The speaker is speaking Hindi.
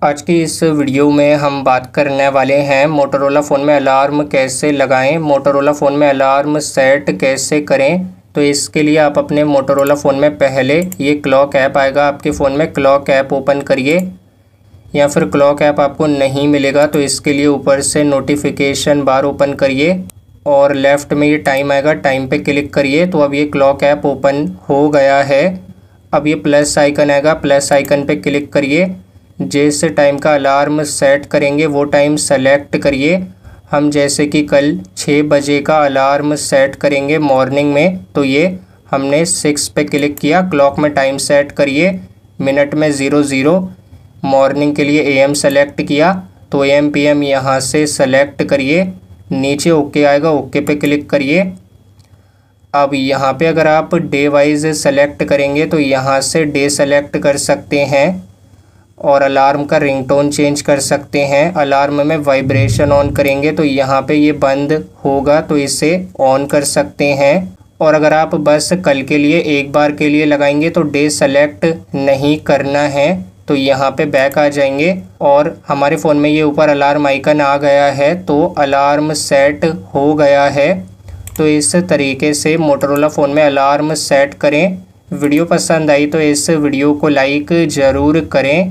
आज की इस वीडियो में हम बात करने वाले हैं मोटोरोला फ़ोन में अलार्म कैसे लगाएं, मोटोरोला फ़ोन में अलार्म सेट कैसे करें। तो इसके लिए आप अपने मोटोरोला फ़ोन में पहले ये क्लॉक ऐप आएगा, आपके फ़ोन में क्लॉक ऐप ओपन करिए। या फिर क्लॉक ऐप आपको नहीं मिलेगा तो इसके लिए ऊपर से नोटिफिकेशन बार ओपन करिए और लेफ़्ट में ये टाइम आएगा, टाइम पे क्लिक करिए। तो अब ये क्लॉक ऐप ओपन हो गया है। अब ये प्लस आइकन आएगा, प्लस आइकन पे क्लिक करिए। जिस टाइम का अलार्म सेट करेंगे वो टाइम सेलेक्ट करिए। हम जैसे कि कल 6 बजे का अलार्म सेट करेंगे मॉर्निंग में, तो ये हमने 6 पे क्लिक किया। क्लॉक में टाइम सेट करिए, मिनट में 00। मॉर्निंग के लिए AM सेलेक्ट किया तो AM PM यहाँ से सेलेक्ट करिए। नीचे ओके आएगा, ओके पे क्लिक करिए। अब यहाँ पे अगर आप डे वाइज सेलेक्ट करेंगे तो यहाँ से डे सेलेक्ट कर सकते हैं और अलार्म का रिंगटोन चेंज कर सकते हैं। अलार्म में वाइब्रेशन ऑन करेंगे तो यहाँ पे ये बंद होगा, तो इसे ऑन कर सकते हैं। और अगर आप बस कल के लिए एक बार के लिए लगाएंगे तो डे सेलेक्ट नहीं करना है, तो यहाँ पे बैक आ जाएंगे और हमारे फ़ोन में ये ऊपर अलार्म आइकन आ गया है, तो अलार्म सेट हो गया है। तो इस तरीके से मोटोरोला फ़ोन में अलार्म सेट करें। वीडियो पसंद आई तो इस वीडियो को लाइक ज़रूर करें।